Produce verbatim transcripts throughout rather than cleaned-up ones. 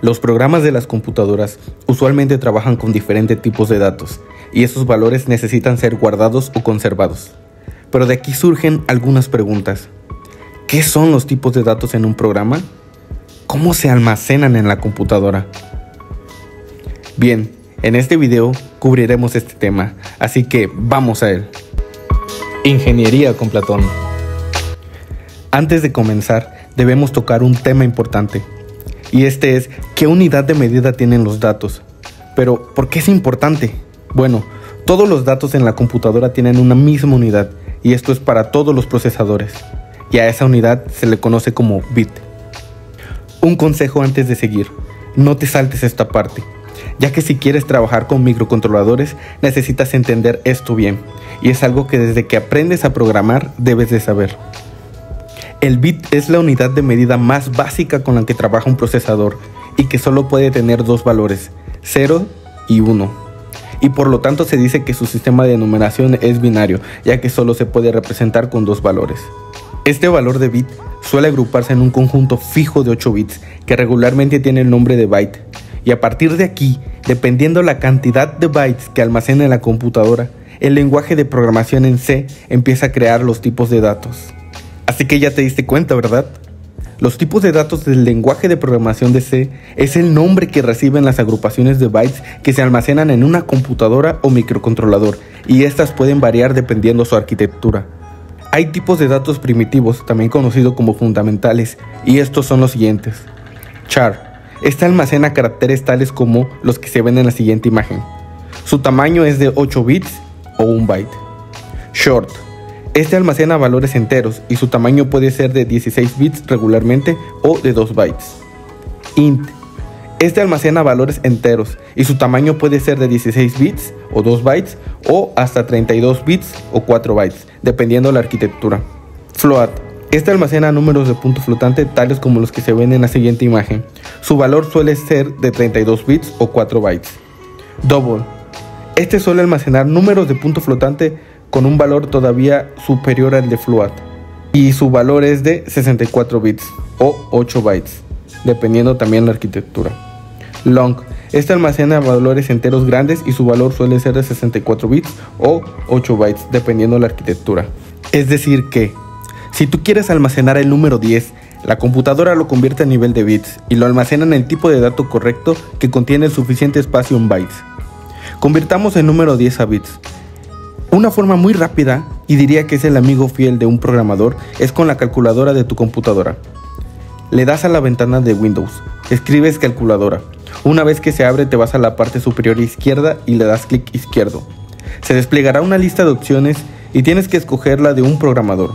Los programas de las computadoras usualmente trabajan con diferentes tipos de datos y esos valores necesitan ser guardados o conservados. Pero de aquí surgen algunas preguntas. ¿Qué son los tipos de datos en un programa? ¿Cómo se almacenan en la computadora? Bien, en este video cubriremos este tema, así que vamos a él. Ingeniería con Platón. Antes de comenzar, debemos tocar un tema importante. Y este es, ¿qué unidad de medida tienen los datos? Pero, ¿por qué es importante? Bueno, todos los datos en la computadora tienen una misma unidad, y esto es para todos los procesadores. Y a esa unidad se le conoce como bit. Un consejo antes de seguir, no te saltes esta parte, ya que si quieres trabajar con microcontroladores, necesitas entender esto bien, y es algo que desde que aprendes a programar debes de saber. El bit es la unidad de medida más básica con la que trabaja un procesador y que solo puede tener dos valores, cero y uno. Y por lo tanto se dice que su sistema de numeración es binario, ya que solo se puede representar con dos valores. Este valor de bit suele agruparse en un conjunto fijo de ocho bits que regularmente tiene el nombre de byte. Y a partir de aquí, dependiendo la cantidad de bytes que almacena la computadora, el lenguaje de programación en C empieza a crear los tipos de datos. Así que ya te diste cuenta, ¿verdad? Los tipos de datos del lenguaje de programación de C es el nombre que reciben las agrupaciones de bytes que se almacenan en una computadora o microcontrolador, y estas pueden variar dependiendo su arquitectura. Hay tipos de datos primitivos, también conocidos como fundamentales, y estos son los siguientes. Char. Este almacena caracteres tales como los que se ven en la siguiente imagen. Su tamaño es de ocho bits o un byte. Short. Este almacena valores enteros y su tamaño puede ser de dieciséis bits regularmente o de dos bytes. Int. Este almacena valores enteros y su tamaño puede ser de dieciséis bits o dos bytes o hasta treinta y dos bits o cuatro bytes, dependiendo de la arquitectura. Float. Este almacena números de punto flotante tales como los que se ven en la siguiente imagen. Su valor suele ser de treinta y dos bits o cuatro bytes. Double. Este suele almacenar números de punto flotante con un valor todavía superior al de float, y su valor es de sesenta y cuatro bits o ocho bytes, dependiendo también la arquitectura. Long. Este almacena valores enteros grandes y su valor suele ser de sesenta y cuatro bits o ocho bytes, dependiendo la arquitectura. Es decir que, si tú quieres almacenar el número diez, la computadora lo convierte a nivel de bits y lo almacena en el tipo de dato correcto que contiene el suficiente espacio en bytes. Convirtamos el número diez a bits. Una forma muy rápida, y diría que es el amigo fiel de un programador, es con la calculadora de tu computadora. Le das a la ventana de Windows, escribes calculadora. Una vez que se abre te vas a la parte superior izquierda y le das clic izquierdo. Se desplegará una lista de opciones y tienes que escoger la de un programador.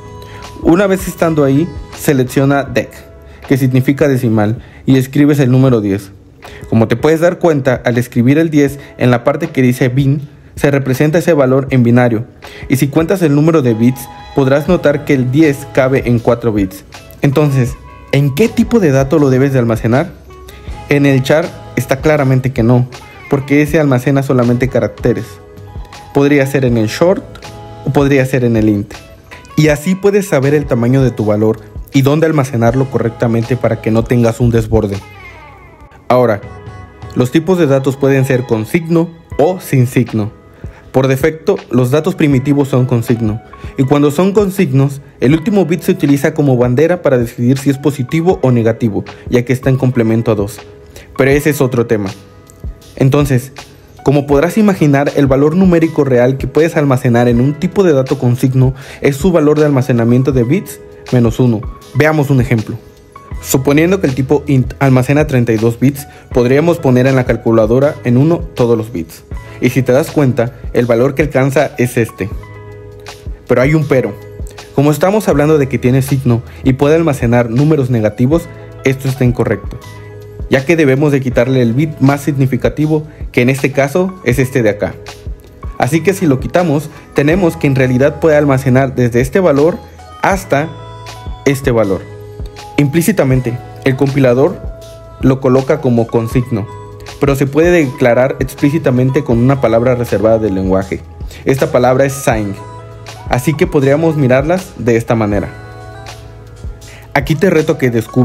Una vez estando ahí, selecciona dec, que significa decimal, y escribes el número diez. Como te puedes dar cuenta, al escribir el diez en la parte que dice bin, se representa ese valor en binario, y si cuentas el número de bits, podrás notar que el diez cabe en cuatro bits. Entonces, ¿en qué tipo de dato lo debes de almacenar? En el char está claramente que no, porque ese almacena solamente caracteres. Podría ser en el short o podría ser en el int. Y así puedes saber el tamaño de tu valor y dónde almacenarlo correctamente para que no tengas un desborde. Ahora, los tipos de datos pueden ser con signo o sin signo. Por defecto, los datos primitivos son con signo, y cuando son con signos, el último bit se utiliza como bandera para decidir si es positivo o negativo, ya que está en complemento a dos. Pero ese es otro tema. Entonces, como podrás imaginar, el valor numérico real que puedes almacenar en un tipo de dato con signo es su valor de almacenamiento de bits menos uno. Veamos un ejemplo. Suponiendo que el tipo int almacena treinta y dos bits, podríamos poner en la calculadora en uno todos los bits. Y si te das cuenta, el valor que alcanza es este. Pero hay un pero. Como estamos hablando de que tiene signo y puede almacenar números negativos, esto está incorrecto, ya que debemos de quitarle el bit más significativo, que en este caso es este de acá. Así que si lo quitamos, tenemos que en realidad puede almacenar desde este valor hasta este valor. Implícitamente, el compilador lo coloca como con signo, pero se puede declarar explícitamente con una palabra reservada del lenguaje. Esta palabra es sign, así que podríamos mirarlas de esta manera. Aquí te reto a que descubras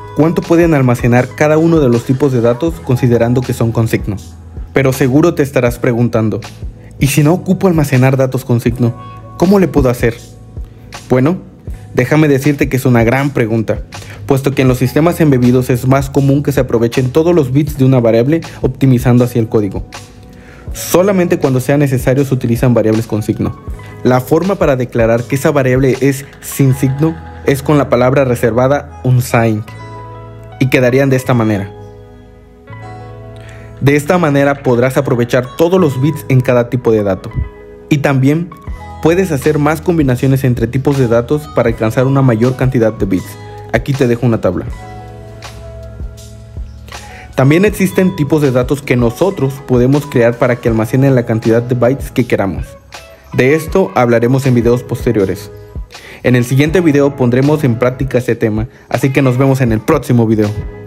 ¿Cuánto pueden almacenar cada uno de los tipos de datos considerando que son con signo? Pero seguro te estarás preguntando, ¿y si no ocupo almacenar datos con signo? ¿Cómo le puedo hacer? Bueno, déjame decirte que es una gran pregunta, puesto que en los sistemas embebidos es más común que se aprovechen todos los bits de una variable optimizando hacia el código. Solamente cuando sea necesario se utilizan variables con signo. La forma para declarar que esa variable es sin signo es con la palabra reservada unsigned, y quedarían de esta manera. De esta manera podrás aprovechar todos los bits en cada tipo de dato. Y también puedes hacer más combinaciones entre tipos de datos para alcanzar una mayor cantidad de bits. Aquí te dejo una tabla. También existen tipos de datos que nosotros podemos crear para que almacenen la cantidad de bytes que queramos. De esto hablaremos en videos posteriores. En el siguiente video pondremos en práctica este tema, así que nos vemos en el próximo video.